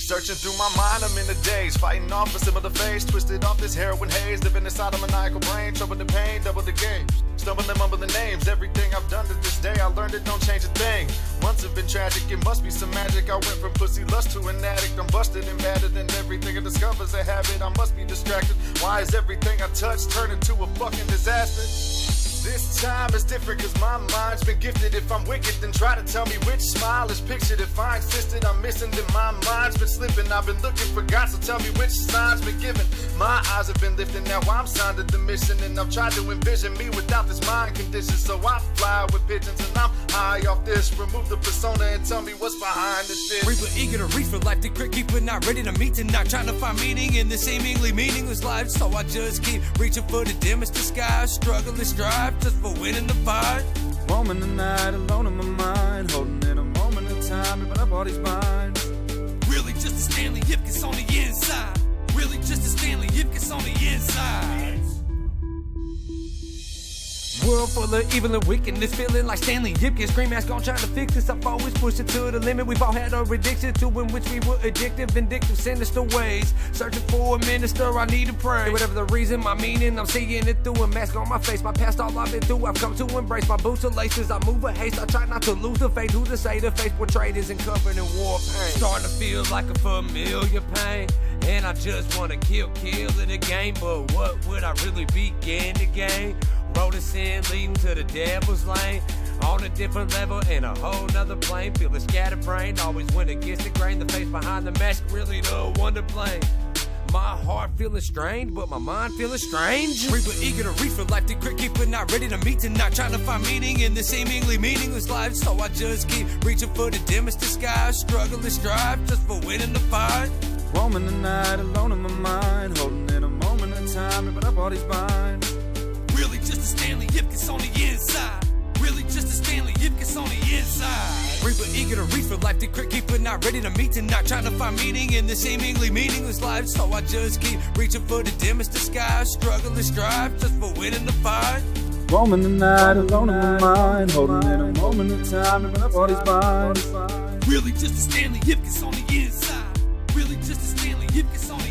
Searching through my mind, I'm in the daze, fighting off a similar face, twisted off this heroin haze, living inside a maniacal brain, trouble the pain, double the games, stumbling, mumbling names. Everything I've done to this day, I learned it don't change a thing. Months have been tragic, it must be some magic. I went from pussy lust to an addict. I'm busted and battered, and everything I discover's a habit. I must be distracted. Why is everything I touch turn into a fucking disaster? This time is different cause my mind's been gifted. If I'm wicked, then try to tell me which smile is pictured. If I insisted I'm missing, then my mind's been slipping. I've been looking for God, so tell me which sign's been given. My eyes have been lifted, now I'm signed to the mission. And I've tried to envision me without this mind condition. So I fly with pigeons and I'm high off this. Remove the persona and tell me what's behind the shit. Reaper eager to reach for life, the crick keeper not ready to meet tonight. Trying to find meaning in this seemingly meaningless life. So I just keep reaching for the dimmest disguise. Struggle and strive just for winning the fight. Roaming the night alone in my mind, holding in a moment of time, ripping up all these minds. Really just a Stanley Ipkiss on the inside. Really just a Stanley Ipkiss on the inside. World full of evil and wickedness, feeling like Stanley Ipkiss. Green mask on, trying to fix this. I've always pushed it to the limit. We've all had our addiction to in which we were addictive, vindictive, sinister ways. Searching for a minister, I need to pray. Whatever the reason, my meaning, I'm seeing it through. A mask on my face, my past, all I've been through. I've come to embrace my boots and laces. I move with haste, I try not to lose the faith. Who to say the face portrayed isn't covered in war pain. Starting to feel like a familiar pain. And I just wanna kill in the game. But what would I really begin to gain? Road to sin leading to the devil's lane. On a different level in a whole nother plane. Feeling scatterbrained, always went against the grain. The face behind the mask, really the one to blame. My heart feeling strained, but my mind feeling strange. Reaper eager to reach for life, the crick keeper not ready to meet tonight. Trying to find meaning in this seemingly meaningless life. So I just keep reaching for the dimmest disguise. Struggle and strive just for winning the fight. Roaming the night alone in my mind, holding in a moment of time, ripping up all these minds. Really just a Stanley Ipkiss on the inside. Really just a Stanley Ipkiss on the inside. Reaper eager to reach for life, the crick keeper not ready to meet tonight. Trying to find meaning in this seemingly meaningless life. So I just keep reaching for the dimmest disguise. Struggle and strive just for winning the fight. Roaming the night alone in my mind, holding in a moment of time, ripping up all these minds. Really just a Stanley Ipkiss on the inside. Really just a Stanley Ipkiss on the inside.